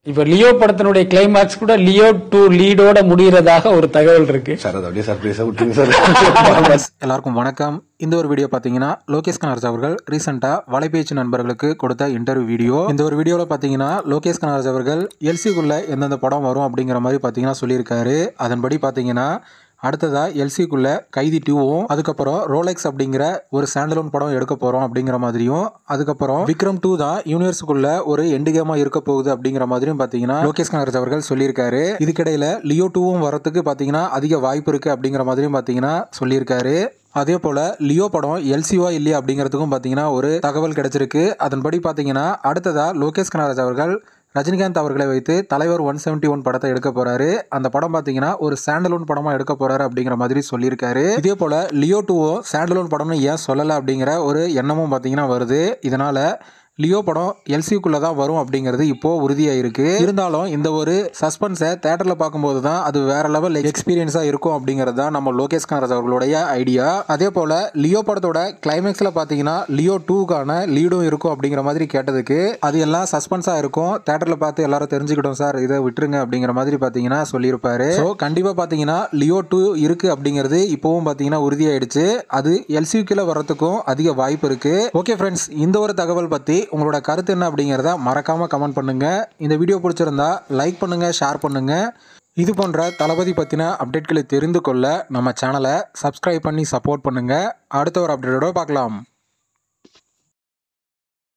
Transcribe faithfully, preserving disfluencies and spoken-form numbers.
இப்ப லியோ படத்தினுடைய கிளைமாக்ஸ் கூட லியோ டூ லீடோட முடியறதாக ஒரு தகவல் இருக்கு சார். அது அப்படியே சர்ப்ரைஸா விட்டுருங்க சார். எல்லாருக்கும் வணக்கம். இந்த ஒரு வீடியோ பாத்தீங்கன்னா லோகேஷ் கனகராஜ் அவர்கள் ரீசெண்டா வலைபேச்சு நண்பர்களுக்கு கொடுத்த இன்டர்வியூ வீடியோ. இந்த ஒரு வீடியோல பாத்தீங்கன்னா லோகேஷ் கனகராஜ் அவர்கள் எல்சிக்குள்ள எந்தெந்த படம் வரும் அப்படிங்கிற மாதிரி பாத்தீங்கன்னா சொல்லியிருக்காரு. அதன்படி பாத்தீங்கன்னா அடுத்ததா எல்சிக்குள்ள கைதி டூவும், அதுக்கப்புறம் ரோலெக்ஸ் அப்படிங்கிற ஒரு ஸ்டாண்டலோன் படம் எடுக்க போறோம் அப்படிங்கிற மாதிரியும், அதுக்கப்புறம் விக்ரம் டூ தான் யூனிவர்ஸுக்குள்ள ஒரு எண்டு கேமா இருக்க போகுது அப்படிங்கிற மாதிரியும் பாத்தீங்கன்னா லோகேஷ் கனகராஜ் அவர்கள் சொல்லியிருக்காரு. இதுக்கிடையில லியோ டூவும் வரத்துக்கு பாத்தீங்கன்னா அதிக வாய்ப்பு இருக்கு அப்படிங்கிற மாதிரியும் பாத்தீங்கன்னா சொல்லியிருக்காரு. அதே போல லியோ படம் எல்சிவா இல்லையா அப்படிங்கிறதுக்கும் பாத்தீங்கன்னா ஒரு தகவல் கிடைச்சிருக்கு. அதன்படி பாத்தீங்கன்னா அடுத்ததா லோகேஷ் கனகராஜ் அவர்கள் ரஜினிகாந்த் அவர்களை வைத்து தலைவர் ஒன் செவன்டி ஒன் படத்தை எடுக்க போறாரு. அந்த படம் பாத்தீங்கன்னா ஒரு சாண்டலோன் படமா எடுக்க போறாரு அப்படிங்கிற மாதிரி சொல்லியிருக்காரு. இதே போல லியோ டூவோ சாண்டலோன் படம்னு ஏன் சொல்லல அப்படிங்கிற ஒரு எண்ணமும் பாத்தீங்கன்னா வருது. இதனால லியோ படம் எல்சிக்குள்ள தான் வரும் அப்படிங்கிறது இப்போ உறுதியாயிருக்கு. இருந்தாலும் இந்த ஒரு சஸ்பென்ஸை தேட்டர்ல பார்க்கும்போது தான் அது வேற லெவல் எக்ஸ்பீரியன்ஸா இருக்கும் அப்படிங்கிறது தான் நம்ம லோகேஷ் கனகராஜ் அவர்களுடைய ஐடியா. அதே போல லியோ படத்தோட கிளைமேக்ஸ்ல பாத்தீங்கன்னா லியோ டூக்கான லீடும் இருக்கும் அப்படிங்கிற மாதிரி கேட்டதுக்கு அது எல்லாம் சஸ்பென்ஸா இருக்கும், தேட்டர்ல பார்த்து எல்லாரும் தெரிஞ்சுக்கிட்டோம் சார், இதை விட்டுருங்க அப்படிங்கிற மாதிரி பாத்தீங்கன்னா சொல்லியிருப்பாரு. ஸோ கண்டிப்பா பாத்தீங்கன்னா லியோ டூ இருக்கு அப்படிங்கிறது இப்பவும் பாத்தீங்கன்னா உறுதியாயிடுச்சு. அது எல்சிக்குள்ள வர்றதுக்கும் அதிக வாய்ப்பு இருக்கு. ஓகே ஃப்ரெண்ட்ஸ், இந்த ஒரு தகவல் பத்தி உங்களோட கருத்து என்ன அப்படிங்கிறத மறக்காம கமெண்ட் பண்ணுங்க. இந்த வீடியோ பிடிச்சிருந்தா லைக் பண்ணுங்க, ஷேர் பண்ணுங்க. இது போன்ற தளபதி பத்தின அப்டேட்களை தெரிந்து கொள்ள நம்ம சேனலை சப்ஸ்கிரைப் பண்ணி சப்போர்ட் பண்ணுங்க. அடுத்த ஒரு அப்டேட்டோட பார்க்கலாம்.